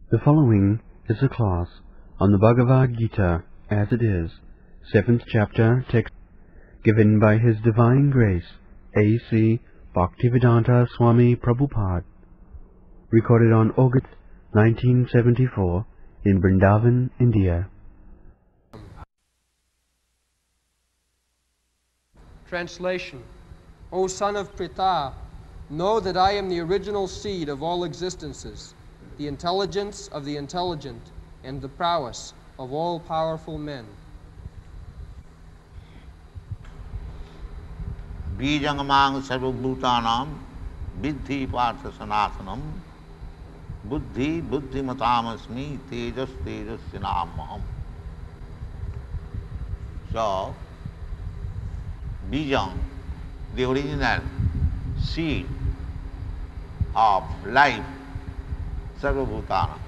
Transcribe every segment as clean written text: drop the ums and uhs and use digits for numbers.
The following is a class on the Bhagavad Gita as it is, 7th chapter, text, given by His Divine Grace, A.C. Bhaktivedanta Swami Prabhupada, recorded on August 1974 in Vrindavan, India. Translation. O son of Pritha, know that I am the original seed of all existences, the intelligence of the intelligent, and the prowess of all powerful men. Bijangamang sarvabhutanam viddhi partha sanatanam buddhi buddhimatamasmi tejas tejasvinamaham. So, Bijang, the original seed of life, sarvabhutana.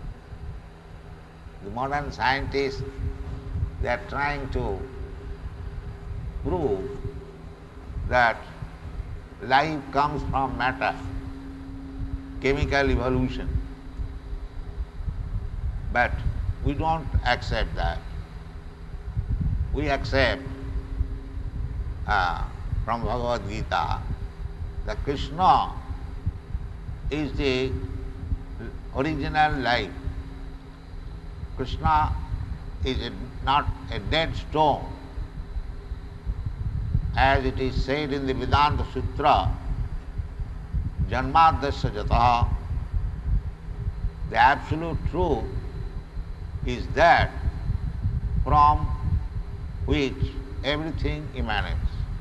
The modern scientists, they are trying to prove that life comes from matter, chemical evolution. But we don't accept that. We accept from Bhagavad Gita that Krishna is the original life. Krishna is not a dead stone. As it is said in the Vedanta Sutra, Janmadasya Jataha, the absolute truth is that from which everything emanates.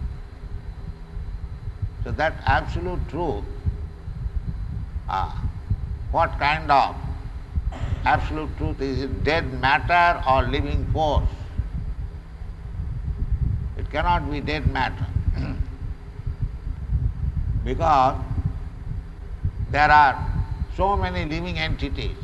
So that absolute truth, what kind of absolute truth? Is it dead matter or living force? It cannot be dead matter because there are so many living entities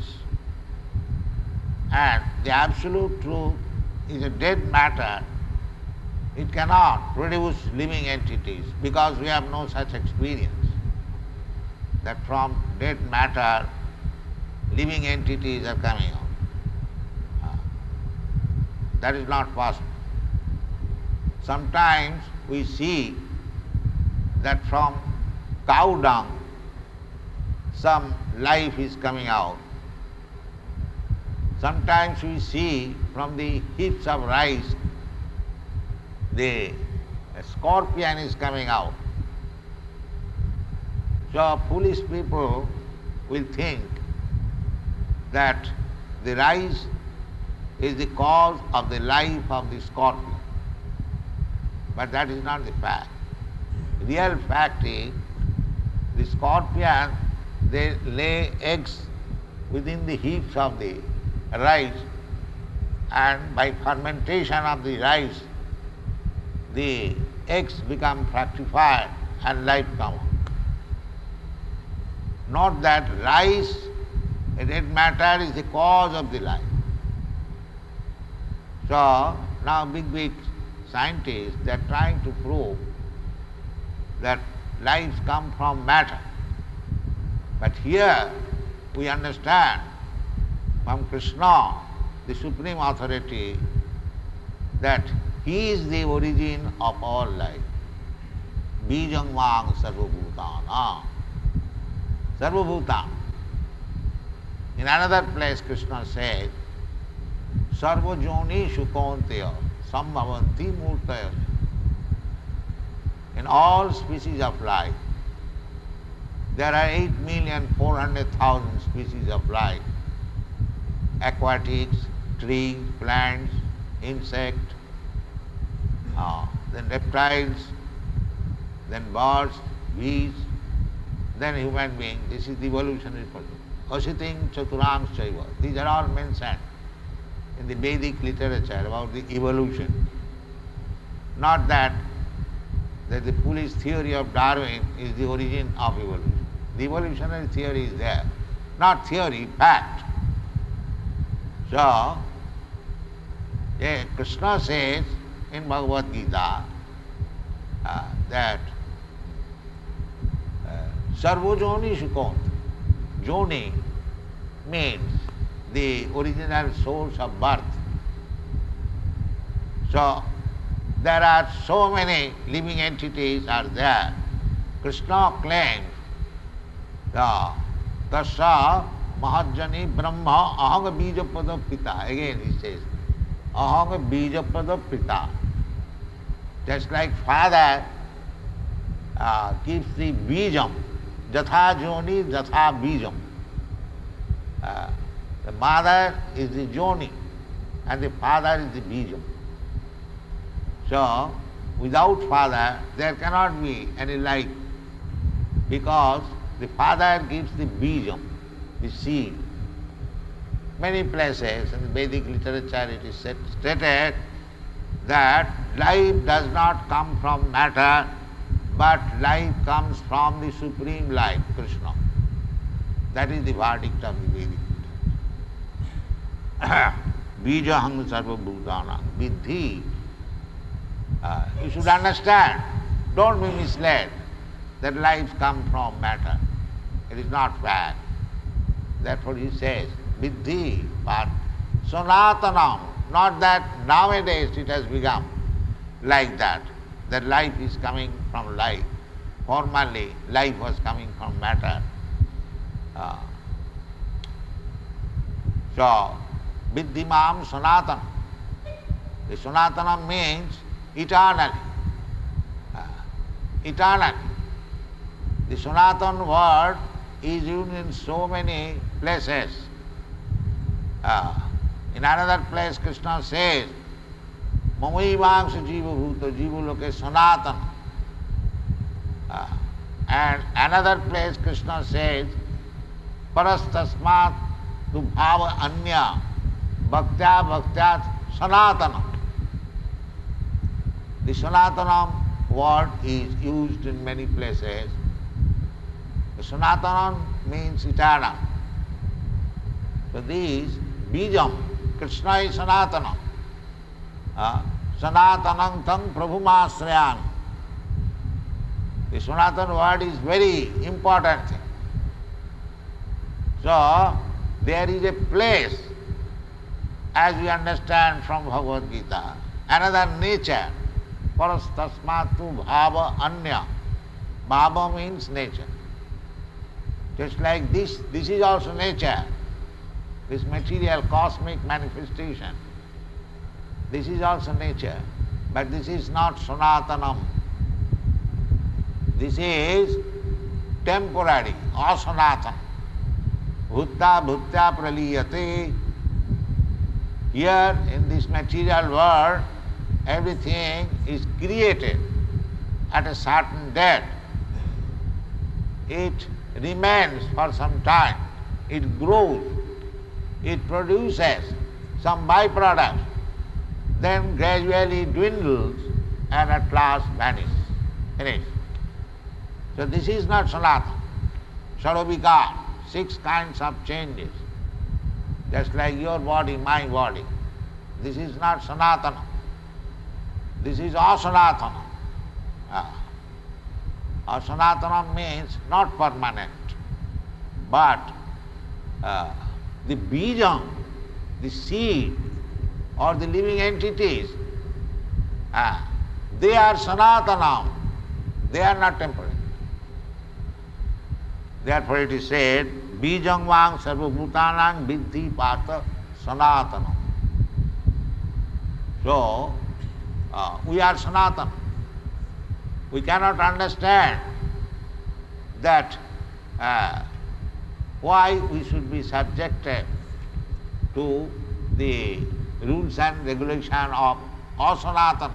and the absolute truth is a dead matter. It cannot produce living entities because we have no such experience that from dead matter living entities are coming out. That is not possible. Sometimes we see that from cow dung some life is coming out. Sometimes we see from the heaps of rice the scorpion is coming out. So foolish people will think that the rice is the cause of the life of the scorpion. But that is not the fact. Real fact is the scorpion, they lay eggs within the heaps of the rice, and by fermentation of the rice the eggs become fructified and life comes. Not that rice, a dead matter, is the cause of the life. So now big scientists, they are trying to prove that lives come from matter. But here we understand from Krishna, the supreme authority, that He is the origin of all life. Bijangvang sarvabhutana. Sarvabhutana. In another place Krishna says, Sarvajoni Shukonteya Sambhavanti Murtaya. In all species of life, there are 8,400,000 species of life. Aquatics, trees, plants, insects, then reptiles, then birds, bees, then human beings. This is the evolutionary process. Asiting Chaturang Chaiva. These are all mentioned in the Vedic literature about the evolution. Not that the foolish theory of Darwin is the origin of evolution. The evolutionary theory is there. Not theory, fact. So, Krishna says in Bhagavad Gita that Sarvojoni Shukont. Joni means the original source of birth. So there are so many living entities are there. Krishna claims, Tasya Mahajani Brahma Ahanga Bijapada Pita. Again he says, Ahanga Bijapada Pita. Just like father keeps the bijam, Jatha Joni, Jatha Bijam. The mother is the Joni and the father is the bijam. So, without father, there cannot be any life, because the father gives the bijam, the seed. Many places in the Vedic literature it is stated that life does not come from matter, but life comes from the Supreme Life, Krishna. That is the verdict of the Vedic literature. Bijahang sarva bhutana vidhi. You should understand, don't be misled that life comes from matter. It is not fact. Therefore he says, vidhi, but sanatanam, not that nowadays it has become like that life is coming from life. Formerly, life was coming from matter. So, viddhimam sanatanam. The sanatanam means eternally. Eternally. The Sanatan word is used in so many places. In another place Krishna says, Mamaivangsa jiva bhuta jiva loke sanatana. And another place Krishna says, Parastasmat tu bhava anya bhaktya bhaktyat sanatana. The Sanatanam word is used in many places. The Sanatanam means eternal. So this Bijam, Krishna is Sanatanam. Sanatanam tang prabhumasrayan. The Sanatan word is very important thing. So there is a place, as we understand from Bhagavad Gita, another nature. Parastasmatu bhava anya. Bhava means nature. Just like this is also nature. This material cosmic manifestation. This is also nature. But this is not Sanatanam. This is temporary, asanatan. Bhutta bhutya praliyate. Here in this material world, everything is created at a certain date. It remains for some time. It grows. It produces some byproducts. Then gradually dwindles and at last vanishes. Finished. So this is not Sanatana. Sarabhika, 6 kinds of changes. Just like your body, my body. This is not Sanatana. This is asanatana. Asanatana means not permanent. But the bijam, the seed, or the living entities, they are sanatanam. They are not temporary. Therefore it is said, bijam vang sarvabhutanang vidhi pata sanatanam. So, we are Sanatana. We cannot understand that why we should be subjected to the rules and regulation of asanatana,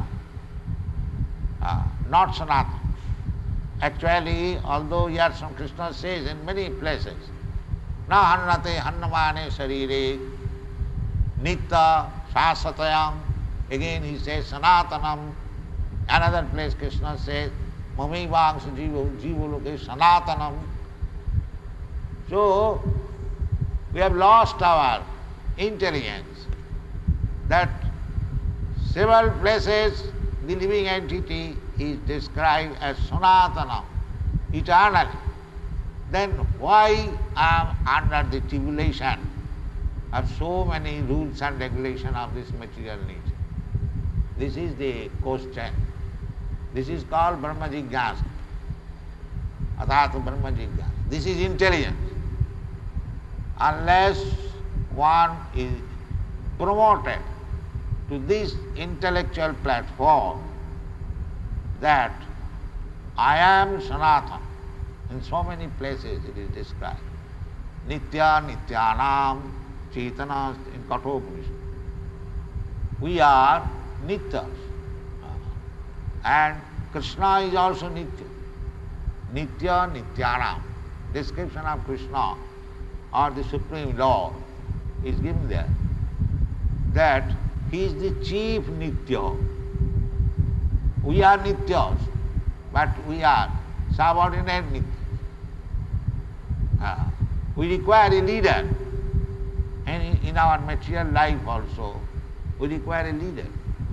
not Sanatana. Actually, although here some Krishna says in many places, na hannate hannamane sarire nitta sasatayam. Again he says Sanatanam. Another place Krishna says Mamivangsa jiva loke Sanatanam. So we have lost our intelligence that several places the living entity is described as Sanatanam, eternally. Then why I am under the tribulation of so many rules and regulations of this material nature. This is the question. This is called Brahma Jigyasa. Athata Brahma Jigyasa. This is intelligence. Unless one is promoted to this intellectual platform that I am Sanatana, in so many places it is described. Nitya Nityanam Chaitana in Kathopanishad. We are Nityas. And Krishna is also Nitya. Nitya Nityanam. Description of Krishna or the Supreme Lord is given there. That he is the chief Nitya. We are Nityas, but we are subordinate Nityas. We require a leader. And in our material life also, we require a leader.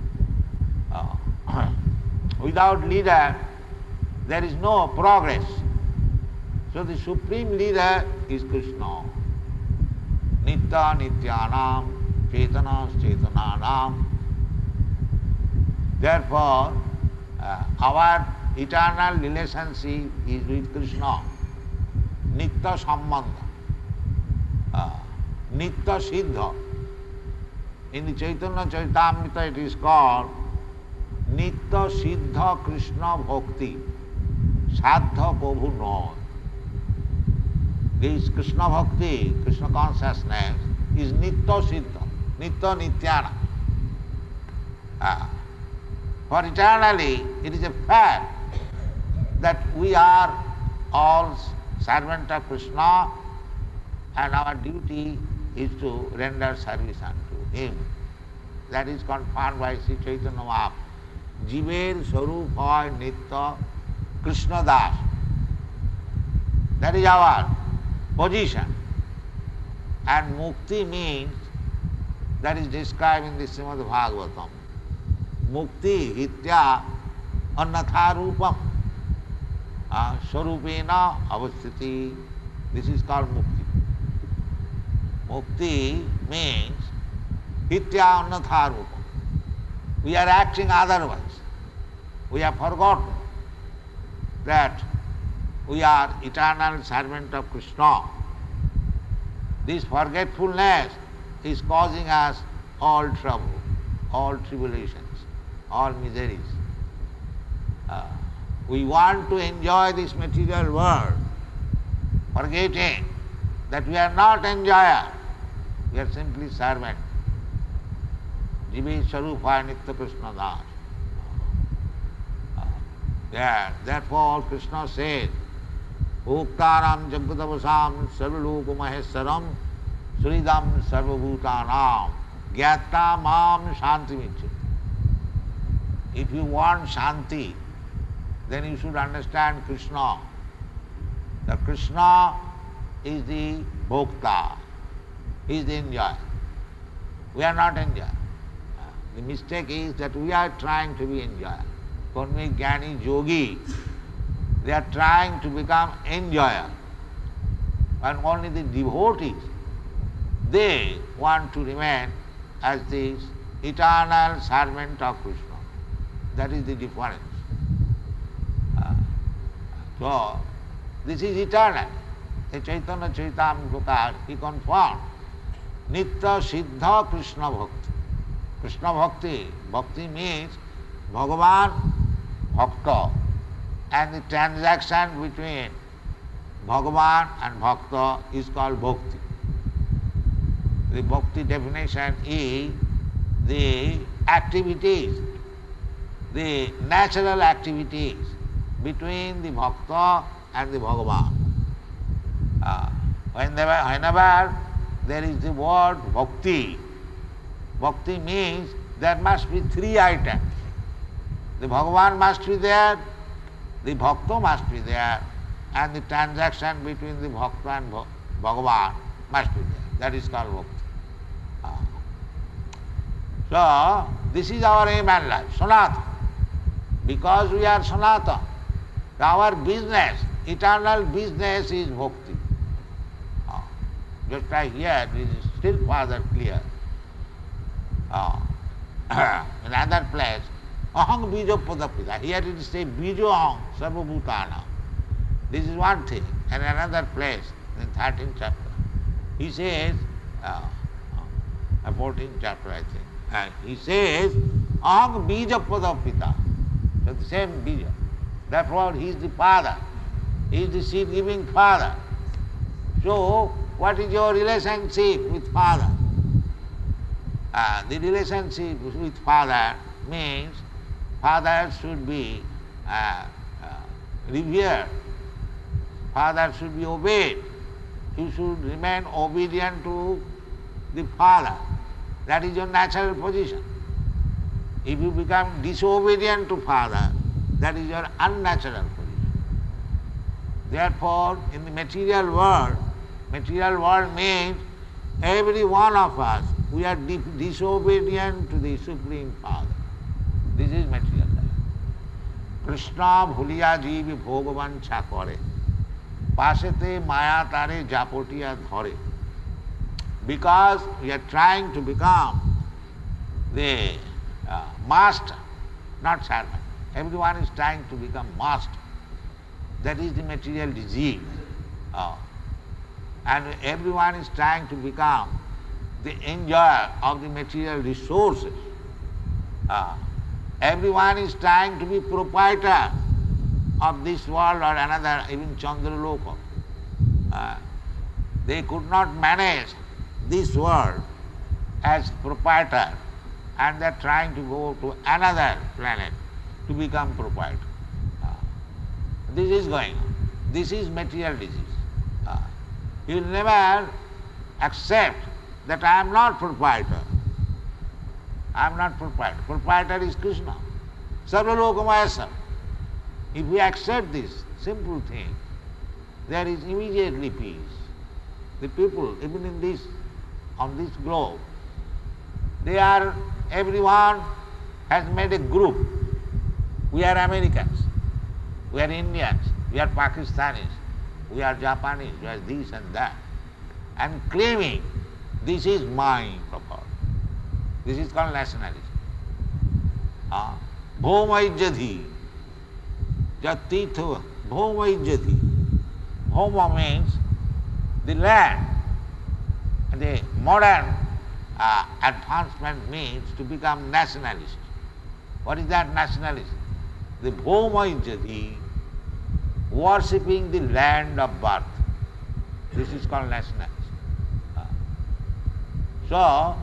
Without leader, there is no progress. So the supreme leader is Krishna. Nitya Nityanam, Chaitana Chaitananam. Therefore, our eternal relationship is with Krishna. Nitya Sambandha. Nitya Siddha. In the Chaitanya Charitamrita it is called Nitya Siddha Krishna Bhakti. Sadha Prabhu Noy. This Krishna Bhakti, Krishna consciousness is Nitya Siddha, Nitya Nityana. For eternally, it is a fact that we are all servants of Krishna and our duty is to render service unto him. That is confirmed by Sri Chaitanya Mahaprabhu. Jiver Sarup Hoy Nitya Krishna Das. That is our position. And mukti means, that is described in the Srimad Bhagavatam. Mukti hitya annatha rupam. Sarupena avasthiti. This is called mukti. Mukti means hitya annatha rupam. We are acting otherwise. We have forgotten that we are eternal servant of Krishna. This forgetfulness is causing us all trouble, all tribulations, all miseries. We want to enjoy this material world, forgetting that we are not enjoyer, we are simply servant. Jive Sarupa Nitya Krishna Das. Therefore Krishna said, Bhuktaram Jagatavasam Sarvaloka Maheswaram Sridam Sarvabhutanam Gyata Mam Shanti Michati. If you want Shanti, then you should understand Krishna. The Krishna is the Bhokta, he is the enjoyer. We are not enjoyer. The mistake is that we are trying to be enjoyer. Karmi, Jnani, Yogi, they are trying to become enjoyer. And only the devotees, they want to remain as the eternal servant of Krishna. That is the difference. So, this is eternal. The Chaitanya Charitamrita, he confirmed Nitya Siddha Krishna Bhakti. Krishna Bhakti. Bhakti means Bhagavan Bhakta. And the transaction between Bhagavan and Bhakta is called Bhakti. The Bhakti definition is the activities, the natural activities between the Bhakta and the Bhagavan. Whenever there is the word Bhakti, Bhakti means there must be three items. The Bhagavan must be there, the Bhakta must be there, and the transaction between the Bhakta and Bhagavan must be there. That is called Bhakti. So, this is our aim and life, Sanatana. Because we are Sanatana, our business, eternal business is Bhakti. Just like here, it is still further clear. In another place, aham bijo padapita. Here it is say bijo aham sarvabhutana. This is one thing. And another place, in 13th chapter, he says, 14th chapter I think, he says, aham bija padapita. So the same bija. Therefore he is the father. He is the seed-giving father. So, what is your relationship with father? The relationship with father means father should be revered. Father should be obeyed. You should remain obedient to the father. That is your natural position. If you become disobedient to father, that is your unnatural position. Therefore, in the material world means every one of us, we are disobedient to the Supreme Father. This is material life. Krishna bhuliya jeev bhogavan chakore. Pasete maya tare japotiya dhore. Because we are trying to become the master, not servant. Everyone is trying to become master. That is the material disease. And everyone is trying to become the enjoyer of the material resources. Everyone is trying to be proprietor of this world or another, even Chandraloka. They could not manage this world as proprietor, and they are trying to go to another planet to become proprietor. This is going on. This is material disease. You will never accept that I am not proprietor. I am not proprietor. Proprietor is Krishna. Sarvalokamayasam. If we accept this simple thing, there is immediately peace. The people, even in this, on this globe, everyone has made a group. We are Americans, we are Indians, we are Pakistanis, we are Japanese, we are this and that, and claiming this is my property. This is called nationalism. Bhomaijjati, jatitha, bhomaijjati. Bhoma means the land. The modern advancement means to become nationalist. What is that nationalism? The bhomaijjati, worshipping the land of birth. This is called nationalism. So,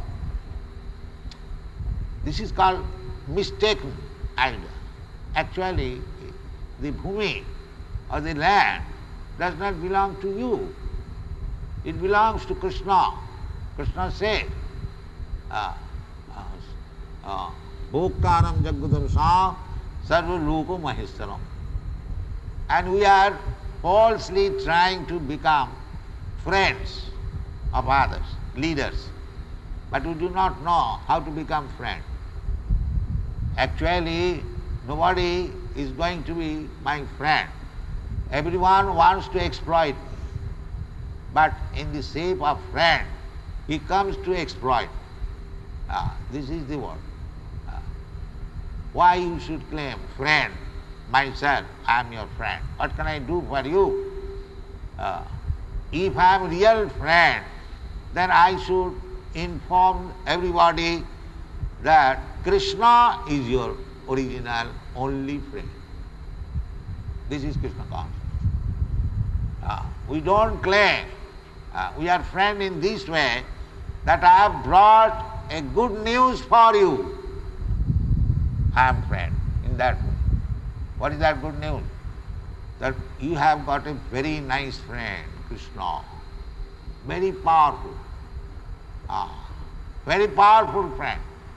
this is called mistaken idea. Actually, the bhumi or the land does not belong to you. It belongs to Krishna. Krishna said, Bhoktaram Jaggutam Sa Sarva Loka Maheshwaram. And we are falsely trying to become friends of others, leaders. But we do not know how to become friends. Actually, nobody is going to be my friend. Everyone wants to exploit me. But in the shape of friend, he comes to exploit. This is the word. Why you should claim friend? Myself, I am your friend. What can I do for you? If I am real friend, then I should inform everybody that Krishna is your original only friend. This is Krishna consciousness. We don't claim we are friend in this way that I have brought a good news for you. I am friend in that way. What is that good news? That you have got a very nice friend, Krishna, very powerful. Very powerful friend.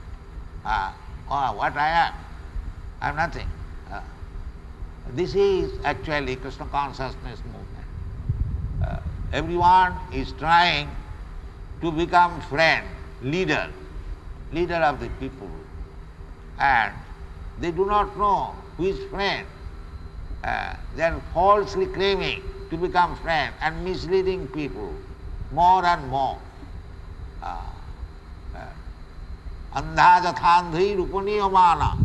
What I am? I am nothing. This is actually Krishna consciousness movement. Everyone is trying to become friend, leader of the people. And they do not know who is friend. They are falsely claiming to become friend and misleading people. more and more. Andha jathandhi rupaniyamana.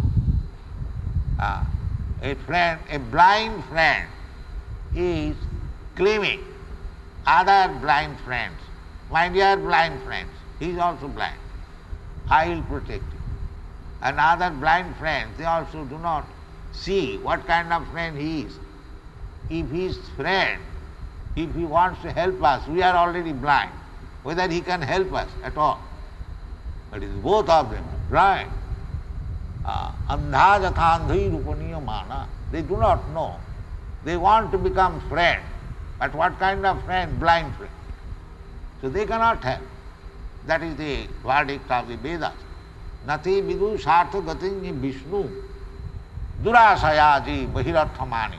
A friend, a blind friend is claiming other blind friends. My dear blind friends, he is also blind. I will protect you. And other blind friends, they also do not see what kind of friend he is. If his friend, if he wants to help us, we are already blind, whether he can help us at all. But it is both of them blind. Andha jathandhi rupaniyamana. They do not know. They want to become friend, but what kind of friend? Blind friend. So they cannot help. That is the verdict of the Vedas. Nati vidu sartha gatingi Vishnu durasayaji bahirarthamani.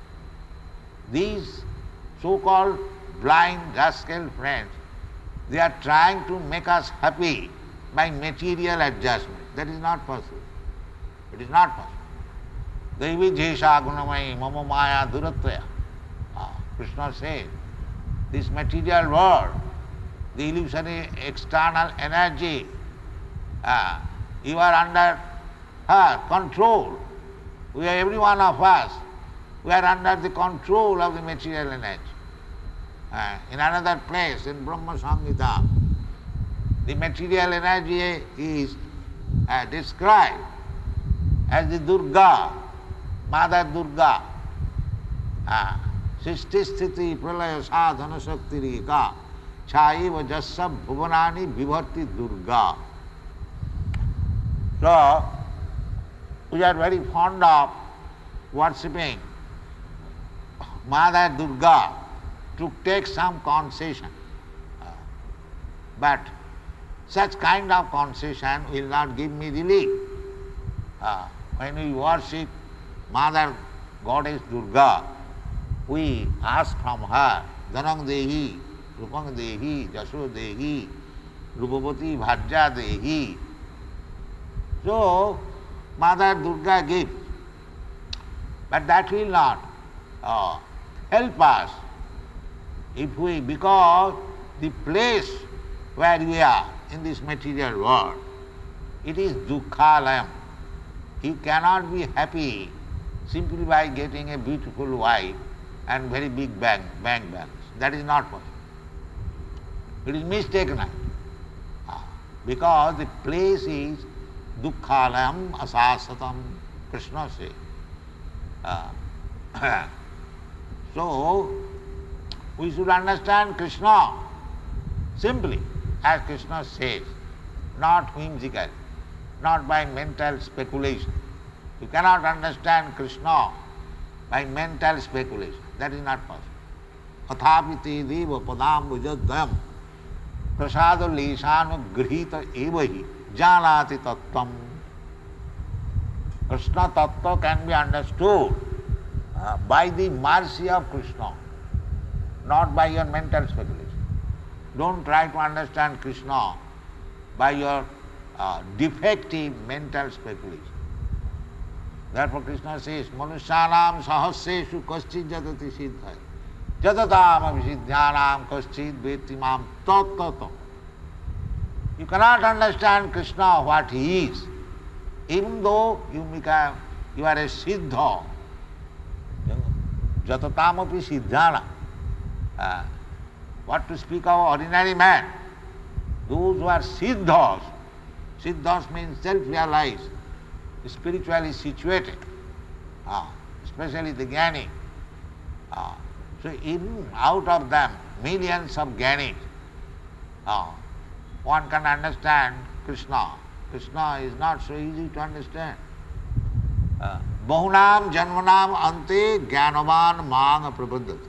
These so-called blind rascal friends, they are trying to make us happy by material adjustment. That is not possible. It is not possible. Devi jesha gunamai mama maya duratvaya. Krishna says, this material world, the illusory external energy, you are under her control. We are, every one of us, we are under the control of the material energy. In another place, in Brahma Samhita, the material energy is described as the Durga, Mother Durga. Sishti sthiti pralaya sadhana shakti rika chaiva jasya bhuvanani vibharti Durga. So, we are very fond of worshipping Mother Durga to take some concession. But such kind of concession will not give me relief. When we worship Mother Goddess Durga, we ask from her, Dhanang Dehi, Rupang Dehi, Jasho Dehi, Rupavati Bhajya Dehi. So, Mother Durga gives. But that will not help us if we, because the place where we are in this material world, it is dukkhalayam. You cannot be happy simply by getting a beautiful wife and very big bank balance. That is not possible. It is mistaken. Because the place is dukkhalayam asasatam, Krishna says. So, we should understand Krishna simply, as Krishna says, not whimsically, not by mental speculation. You cannot understand Krishna by mental speculation. That is not possible. Athapiti deva padam vijadayam prasada leshanu grihita evahi janati tattvam. Krishna tattva can be understood by the mercy of Krishna, not by your mental speculation. Don't try to understand Krishna by your defective mental speculation. Therefore Krishna says, Manusyanam sahasreshu kaschid jatati siddhaya jatatam avisidhyanam kaschid vetimam tattata. You cannot understand Krishna what he is, even though you are a siddha. Jatatam api siddhyanam. What to speak of ordinary man? Those who are siddhas. Siddhas means self-realized, spiritually situated, especially the jnani. So even out of them, millions of jnanis, one can understand Krishna. Krishna is not so easy to understand. Bahunam janmanam ante jnanavan mang prabuddhati.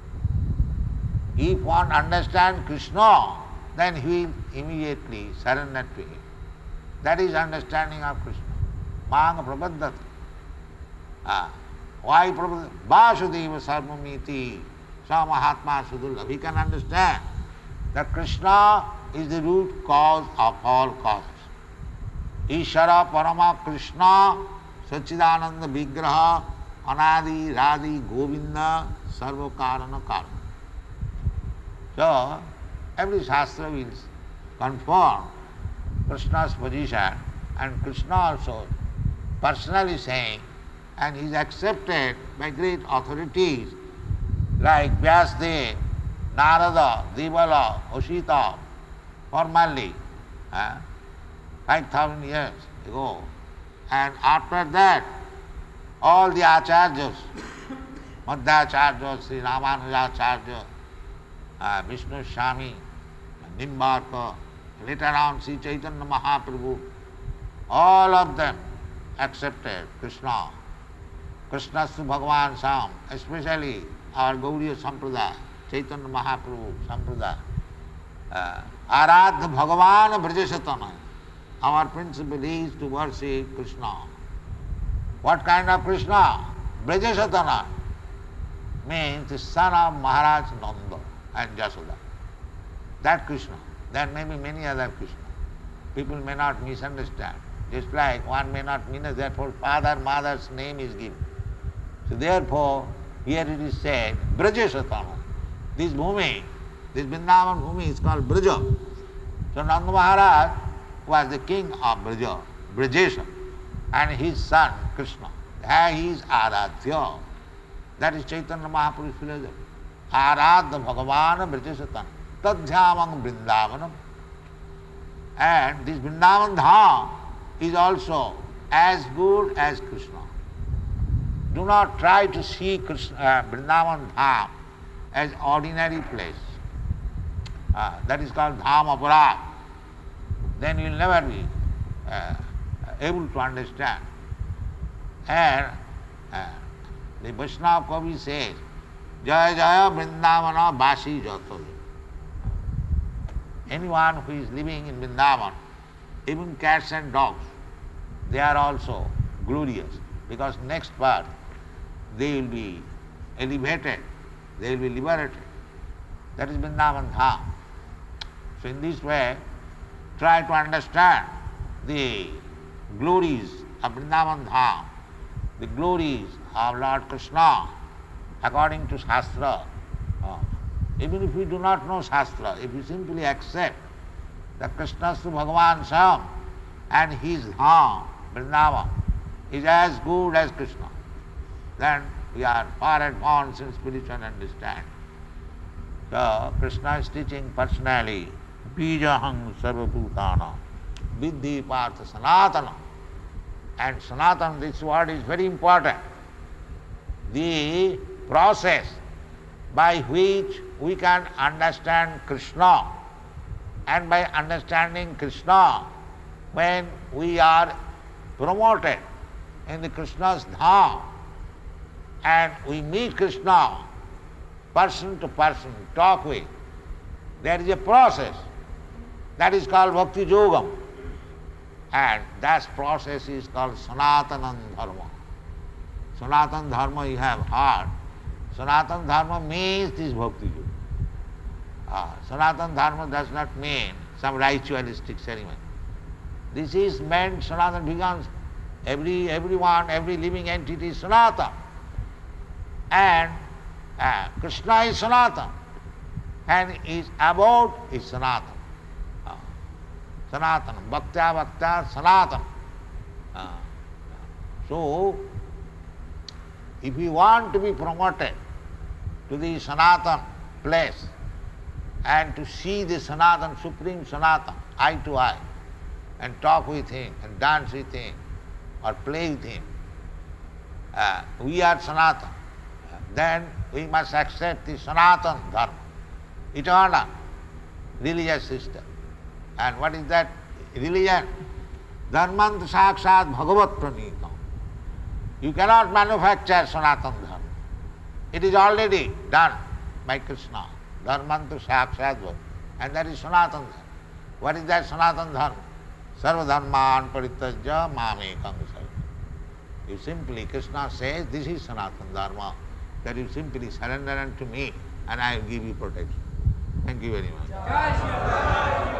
If one understands Krishna, then he will immediately surrender to him. That is understanding of Krishna. Mang prabuddhati. Why prabuddhati? Vasudeva sarvamiti sa mahatma sudurlabha. He can understand that Krishna is the root cause of all causes. Ishara parama Krishna Sachidananda Vigraha Anadi Radhi Govinda Sarva Karana Karana. So, every Shastra will confirm Krishna's position, and Krishna also personally saying, and he is accepted by great authorities like Vyasdev, Narada, Devala, Hoshita, formerly, 5,000 years ago. And after that, all the acharyas, Madhyacharya, Sri Ramanujacharya, Vishnu Swami, Nimbarka, later on Sri Chaitanya Mahaprabhu, all of them accepted Krishna. Krishnastu Bhagavan Sam, especially our Gauriya Sampradaya, Chaitanya Mahaprabhu Sampradaya. Aradha Bhagavan Brajasatana. Our principle is to worship Krishna. What kind of Krishna? Brajasatana means the son of Maharaj Nanda and Jasoda. That Krishna. There may be many other Krishna. People may not misunderstand. Just like one may not mean it, therefore father, mother's name is given. So therefore, here it is said, Brajasatana. This Bhumi, this Vrindavan Bhumi is called Braja. So Nanda Maharaj was the king of Braja, Brajesha, and his son Krishna. There he is Aradhya. That is Chaitanya Mahaprabhu's philosophy. Aradha Bhagavan Brajasatana. Tadhyamang Vrindavanam. And this Vrindavan Dham is also as good as Krishna. Do not try to see Vrindavan Dham as ordinary place. That is called Dham Aparad. Then you will never be able to understand. And the Vaishnava Kavi says, Jaya Jaya Vrindavana Basi Jato. Anyone who is living in Vrindavan, even cats and dogs, they are also glorious, because next birth they will be elevated, they will be liberated. That is Vrindavan Dham. So in this way, try to understand the glories of Vrindavan Dham, the glories of Lord Krishna according to Shastra. Even if we do not know Shastra, if we simply accept that Krishnastu Bhagavan Sam and his Dham, Vrindavan, is as good as Krishna, then we are far advanced in spiritual understanding. So Krishna is teaching personally, Bijahang Sarvabhutana, Viddhi Partha Sanatana. And Sanatana, this word is very important. The process by which we can understand Krishna, and by understanding Krishna, when we are promoted in the Krishna's Dham, and we meet Krishna person to person, talk with, there is a process that is called Bhakti Yogam, and that process is called Sanatana Dharma. Sanatana Dharma you have heard. Sanatana Dharma means this Bhakti Yoga. Sanatana Dharma does not mean some ritualistic ceremony. This is meant, Sanatana becomes everyone, every living entity is Sanatana. And Krishna is Sanatana. And his abode is Sanatana. Sanatana, Bhaktya Bhaktya Sanatana. So, if we want to be promoted to the Sanatana place and to see the Sanatana, Supreme Sanatana, eye to eye, and talk with him, and dance with him, or play with him, we are Sanatana. Then we must accept the Sanatana Dharma, eternal religious system. And what is that religion? Dharmant sakshat bhagavat pranita. You cannot manufacture Sanatana Dharma. It is already done by Krishna. Dharmant sakshat bhagavat. And that is Sanatana Dharma. What is that Sanatana Dharma? Sarva dharman parityajya mamekam sarva. You simply, Krishna says, this is Sanatana Dharma, that you simply surrender unto me and I will give you protection. Thank you very much.